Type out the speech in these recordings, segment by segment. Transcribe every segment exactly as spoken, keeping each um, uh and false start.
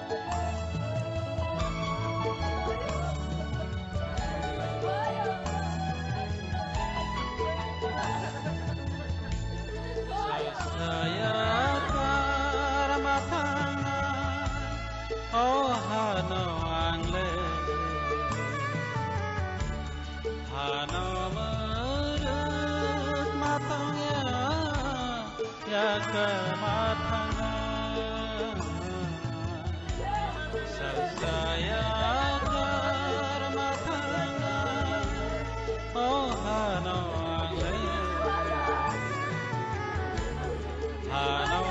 Saya karmatana oh hano angle hano merut matangnya ya kematana saya karmatana oh hano angle hano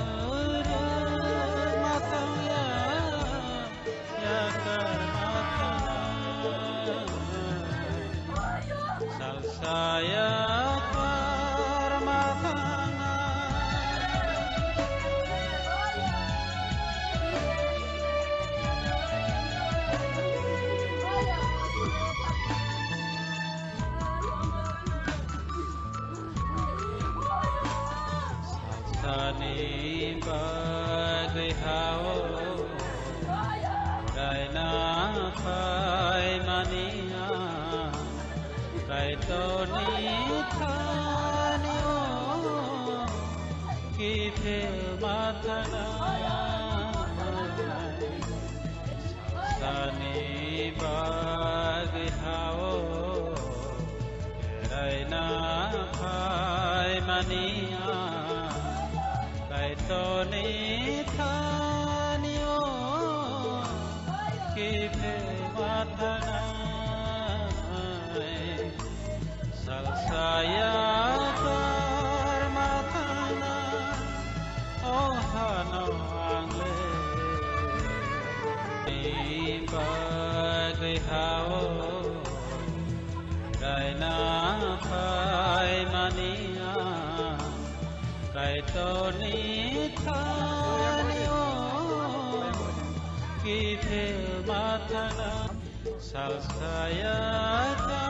merut matangnya ya kematana sal saya permatana sani bagai hawa kai na kai mania kai to ni thani o kithe mathana sani bagai hawa kai na kai mania kai to ni thani o kithe mathana sal saya permatana oh hano angle ni bagai hao kai na kai mania kai to ni thani o kithe mathana sal saya